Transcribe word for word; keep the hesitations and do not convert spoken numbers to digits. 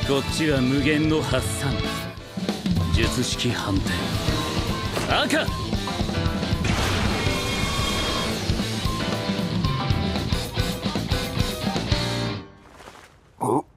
こっちは無限の発散。術式反転。赤。 お